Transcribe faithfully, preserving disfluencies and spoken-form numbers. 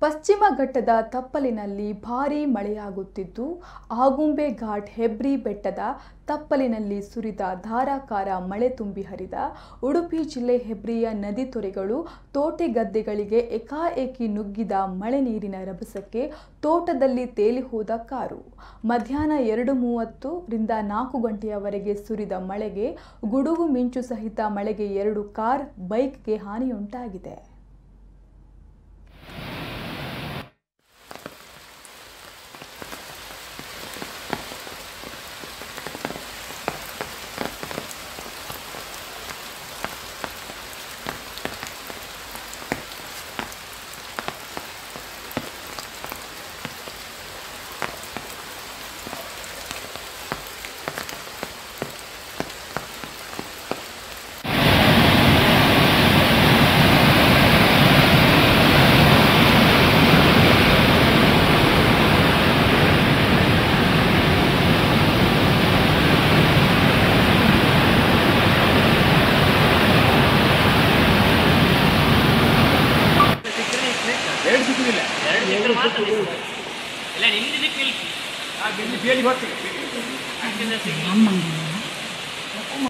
ಪಶ್ಚಿಮ ಘಟ್ಟದ ತಪ್ಪಲಿನಲ್ಲಿ ಭಾರೀ ಮಳೆಯಾಗುತ್ತಿದ್ದು ಆಗುಂಬೆ ಘಾಟ್ ಹೆಬ್ರಿ ಬೆಟ್ಟದ ತಪ್ಪಲಿನಲ್ಲಿ ಸುರಿದ ಧಾರಾಕಾರ ಮಳೆ ತುಂಬಿ ಹರಿದ ಉಡುಪಿ ಜಿಲ್ಲೆ ಹೆಬ್ರಿಯ ನದಿ ತೊರೆಗಳು ತೋಟೆ ಗದ್ದೆಗಳಿಗೆ ಏಕಾಏಕಿ ನುಗ್ಗಿದ ಮಳೆ ನೀರಿನ ರಭಸಕ್ಕೆ ತೋಟದಲ್ಲಿ ತೇಲಿ ಹೋದ ಕಾರು. ಮಧ್ಯಾಹ್ನ ಎರಡು ಮೂವತ್ತು ರಿಂದ ನಾಲ್ಕು ಗಂಟೆಯವರೆಗೆ ಸುರಿದ ಮಳೆಗೆ ಗುಡುಗು ಮಿಂಚು ಸಹಿತ ಮಳೆಗೆ ಎರಡು ಕಾರ್ ಬೈಕ್ಗೆ ಹಾನಿಯುಂಟಾಗಿದೆ. ಎಲ್ಲ ನಿಂದಿದೆ ಕೇಳಿ ಆ ಗಿಲ್ಲಿ ಬೇಲಿ ಬರ್ತೀವಿ